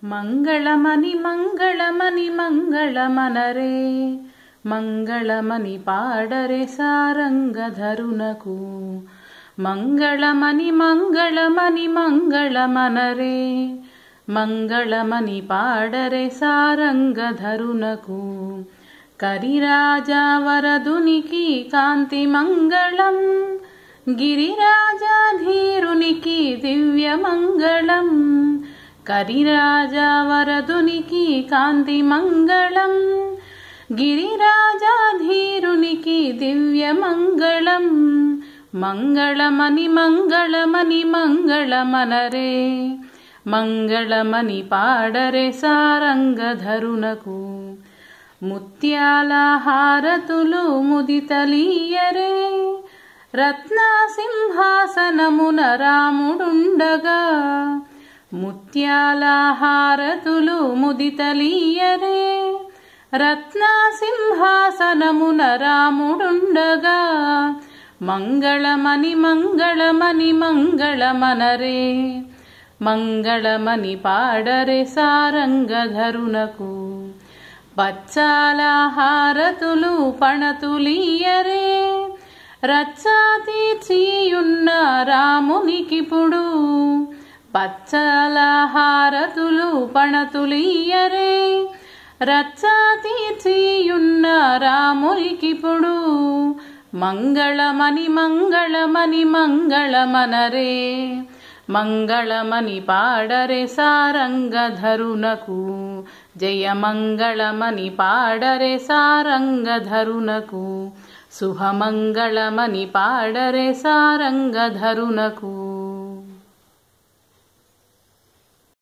మంగళమని మంగళమని మంగళమనరే మంగళమని పాడరే సారంగధరునకు మంగళమని మంగళమని మంగళమనరే మంగళమని పాడరే సారంగధరునకు కరిరాజా వరదునికి కాంతి మంగళం గిరిరాజాధీరునికి దివ్య మంగళం కరిరాజా వరదునికి కాంతి మంగళం గిరిరాజాధీరునికి దివ్య మంగళం మంగళమని మంగళమని మంగళమనరే మంగళమని పాడరే సారంగధరునకు ముత్యాల హారతులు ముదితలీయరే రత్నసింహాసనమున రాముడుండగా ముత్యాల హారతులు ముదితలీయరే రత్నసింహాసనమున రాముడుండగా మంగళమని మంగళమని మంగళమనరే మంగళమని పాడరే సారంగధరునకు పచ్చాల హారతులు పణతులీయరే రచ్చా తీర్చియున్న రామునికిప్పుడు పచ్చాల హారతులు పణతులీయరే రచ్చా తీర్చియున్న రామునికిప్పుడు మంగళమని మంగళమని మంగళమనరే మంగళమని పాడరే సారంగధరునకు జయ మంగళమని పాడరే సారంగధరునకు శుభమంగళమని పాడరే సారంగధరునకు